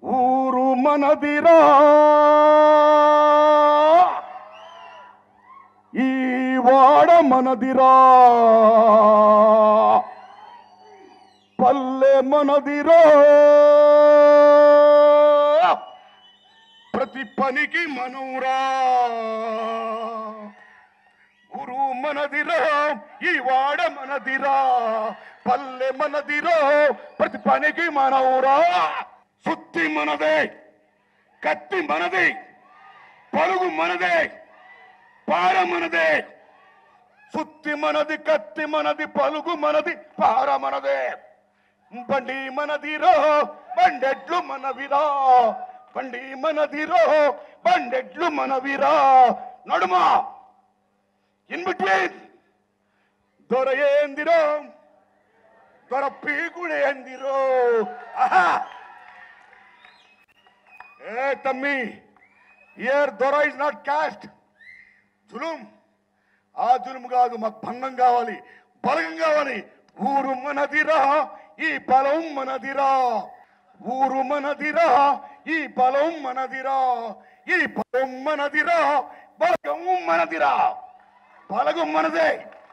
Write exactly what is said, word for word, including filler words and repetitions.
ఊరు మనదిరా ఈ వాడ మనదిరా పల్లె మనదిరా ప్రతి పనికి మనవురా ఊరు మనదిరా ఈ వాడ మనదిరా పల్లె మనదిరా ప్రతి పనికి మనవురా సుత్తి మనదే కత్తి మనది పలుగు మనదే పార మనదే సుత్తి మనది కత్తి మనది పలుగు మనది పార మనదే బండి మనదిరో బండెడ్లు మనవిరా బండి మనదిరో బండెడ్లు మనవిరా నడుమా ఇన్ బిట్వీన్ దొర ఏందిరో దొర పీకుడు ఏందిరో ఆహా ఏ తమ్మి హియర్ దొర ఇస్ నాట్ కాస్ట్ జులుం ఆ జులుం కాదు మాకు భంగం కావాలి బలగం కావాలి ఊరు మనదిరా ఈ బలం మనదిరా ఊరు మనదిరా ఈ బలం మనదిరా ఈ బలం మనదిరా బలగం మనదిరా బలగం మనదే